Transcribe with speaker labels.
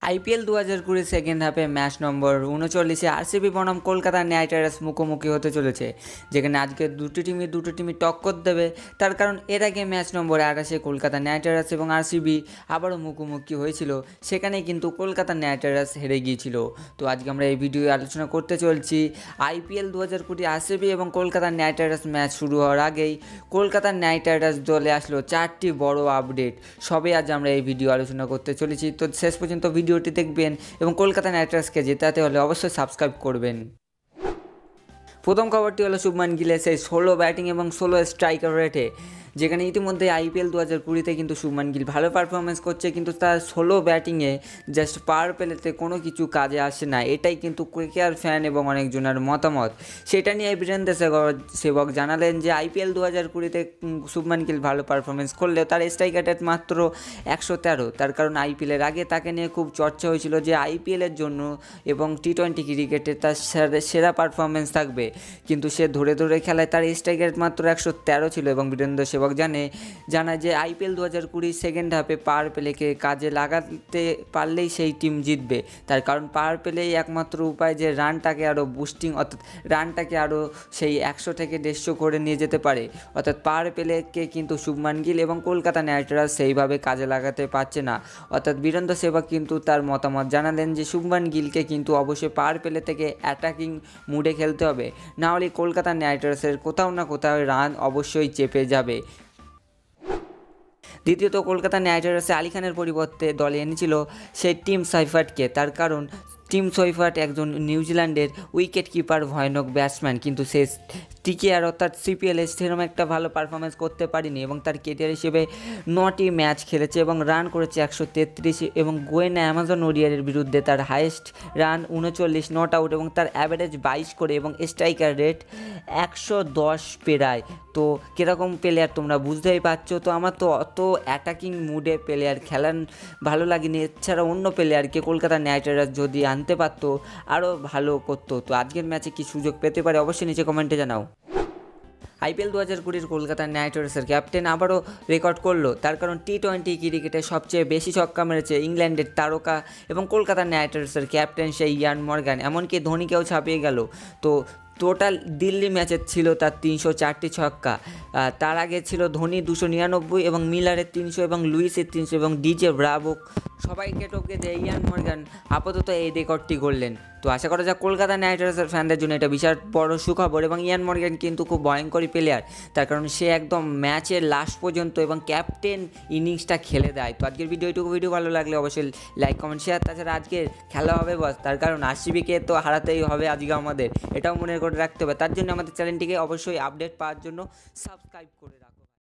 Speaker 1: IPL 2020 second হাফে match number 39-এ RCB বনাম কলকাতা নাইট রাইডার্স মুখোমুখি হতে চলেছে, যেখানে আজকে দুটো টিমই টক্কর দেবে। তার কারণ এর আগে ম্যাচ নম্বর 28-এ কলকাতা নাইট রাইডার্স এবং আরসিবি আবারও মুখোমুখি হয়েছিল, সেখানে কিন্তু কলকাতা নাইট রাইডার্স হেরে গিয়েছিল। তো আজকে আমরা এই ভিডিওয়ে আলোচনা করতে চলছি আইপিএল 2020 আরসিবি এবং কলকাতা নাইট রাইডার্স ম্যাচ শুরু হওয়ার আগেই কলকাতা নাইট রাইডার্স দলে আসলো 4টি বড় আপডেট। সবে আজ আমরা এই ভিডিও আলোচনা করতে চলেছি, তো শেষ পর্যন্ত ভিডিওটি দেখবেন এবং কলকাতা নাইট রাইডার্সকে জেতাতে হলে অবশ্যই সাবস্ক্রাইব করবেন। প্রথম খবরটি হলো শুভমান গিলের সেই 16 ব্যাটিং এবং 16 স্ট্রাইকার রেটে, যেখানে ইতিমধ্যে আইপিএল 2020-তে কিন্তু শুভমান গিল ভালো পারফরমেন্স করছে, কিন্তু তার 16 ব্যাটিংয়ে জাস্ট পাওয়ার প্লেতে কোনো কিছু কাজে আসে না। এটাই কিন্তু কেকেআর ফ্যান এবং অনেকজনের মতামত। সেটা নিয়ে বীরেন্দ্র সেবক জানালেন যে আইপিএল 2020-তে শুভমান গিল ভালো পারফরমেন্স করলেও তার স্ট্রাইক রেট মাত্র 113। তার কারণ আইপিএলের আগে তাকে নিয়ে খুব চর্চা হয়েছিল যে আইপিএলের জন্য এবং টি-20 ক্রিকেটে তার সেরা পারফরমেন্স থাকবে, কিন্তু সে ধরে খেলায় তার স্ট্রাইক রেট মাত্র 113 ছিল। এবং বীরেন্দ্র সেবক জানায় যে আইপিএল 2020 সেকেন্ড হাফে পাওয়ার প্লেকে কাজে লাগাতে পারলেই সেই টিম জিতবে। তার কারণ পাওয়ার প্লেই একমাত্র উপায় যে রানটাকে আরও বুস্টিং, অর্থাৎ রানটাকে আরও সেই 100 থেকে 150 করে নিয়ে যেতে পারে। অর্থাৎ পাওয়ার প্লেকে কিন্তু শুভমান গিল এবং কলকাতা নাইট রাইডার্স সেইভাবে কাজে লাগাতে পারছে না। অর্থাৎ বীরেন্দ্র সেবক কিন্তু তার মতামত জানালেন যে শুভমান গিলকে কিন্তু অবশ্যই পাওয়ার প্লে থেকে অ্যাটাকিং মুডে খেলতে হবে, না হলে কলকাতা নাইট রাইডার্সের কোথাও না কোথাও রান অবশ্যই চেপে যাবে। দ্বিতীয়ত, কলকাতা নাইট রাইডার্সে আলী খানের পরিবর্তে দলে এনেছিল সেই টিম সৈফার্টকে। তার কারণ টিম সৈফার্ট একজন নিউজিল্যান্ডের উইকেট কিপার, ভয়ানক ব্যাটসম্যান, কিন্তু সে টিকেআর অর্থাৎ সিপিএলে সেরকম একটা ভালো পারফরমেন্স করতে পারেনি এবং তার কেরিয়ার হিসেবে 9টি ম্যাচ খেলেছে এবং রান করেছে 133 এবং গোয়েনা অ্যামাজন ওডিআইয়ের বিরুদ্ধে তার হাইয়েস্ট রান 39 নট আউট এবং তার অ্যাভারেজ 22 করে এবং স্ট্রাইকার রেট 110 পেরায়। তো কীরকম প্লেয়ার তোমরা বুঝতেই পারছো। তো আমার তো অত অ্যাটাকিং মুডে প্লেয়ার খেলান ভালো লাগেনি। এছাড়া অন্য প্লেয়ারকে কলকাতা নাইট রাইডার্স যদি আনতে পারতো আরও ভালো করতো। তো আজকের ম্যাচে কি সুযোগ পেতে পারে অবশ্যই নিচে কমেন্টে জানাও। আইপিএল 2020 কলকাতা নাইট রাইডার্সের ক্যাপ্টেন আবারও রেকর্ড করলো। তার কারণ টি-20 ক্রিকেটে সবচেয়ে বেশি ছক্কা মেরেছে ইংল্যান্ডের তারকা এবং কলকাতা নাইট রাইডার্সের ক্যাপ্টেন সেই ইয়ান মর্গান, এমনকি ধোনিকেও ছাপিয়ে গেল। তো টোটাল দিল্লি ম্যাচের ছিল তার 304টি ছক্কা। তার আগে ছিল ধোনি 299 এবং মিলারের 300 এবং লুইসের 300 এবং ডিজে ব্রাভো সবাইকে টপকে দিয়ে ইয়ান মর্গান আপাতত এই রেকর্ডটি করলেন। তো আশা করা যাক কলকাতা নাইট রাইডার্সের ফ্যানদের জন্য এটা বিশাল বড় সুখবর। এবং ইয়ান মর্গান কিন্তু খুব ভয়ঙ্করী প্লেয়ার, তার কারণ সে একদম ম্যাচের লাস্ট পর্যন্ত এবং ক্যাপ্টেন ইনিংসটা খেলে দেয়। তো আজকের ভিডিও ভালো লাগলে অবশ্যই লাইক কমেন্ট শেয়ার। তাছাড়া আজকের খেলা হবে বস, তার কারণ আরসিবিকে তো হারাতেই হবে আজকে আমাদের, এটাও মনে করে রাখতে হবে। তার জন্য আমাদের চ্যানেলটিকে অবশ্যই আপডেট পাওয়ার জন্য সাবস্ক্রাইব করে